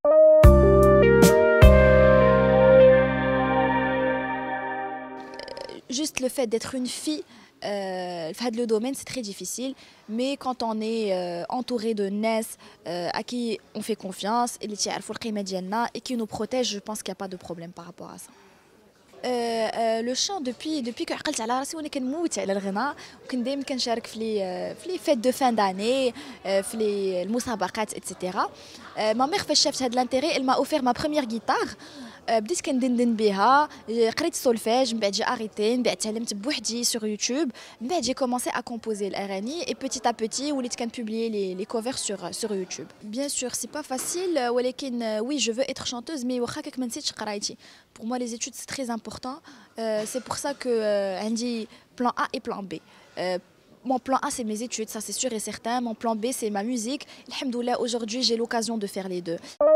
Juste le fait d'être une fille, le domaine c'est très difficile, mais quand on est entouré de nas à qui on fait confiance et qui nous protège, je pense qu'il n'y a pas de problème par rapport à ça. لو شون دوبوي كو عقلت على راسي وانا كنموت على الغناء وكنت دائما كنشارك في لي فيت دو فان داني في لي المسابقات ايتترا ما ميغ فاش شافت هاد لانتيري elle m'a offert ma première guitare بديت كندندن بها قريت السولفيج من بعد جي اريتي من بعد تعلمت بوحدي سور يوتيوب من بعد جي كومونسي ا كومبوزي الاغاني اي بوتيت ا بوتي وليت كنبوبليي لي كوفر سور يوتيوب بيان سور سي با فاسيل ولكن وي جو فو اتر شانتوز مي واخا كاك ما نسيتش قرايتي pour moi les études c'est très important c'est pour ça que عندي plan A et plan B mon plan A c'est mes études ça c'est sûr et certain mon plan B c'est ma musique alhamdoulilah aujourd'hui j'ai l'occasion de faire les deux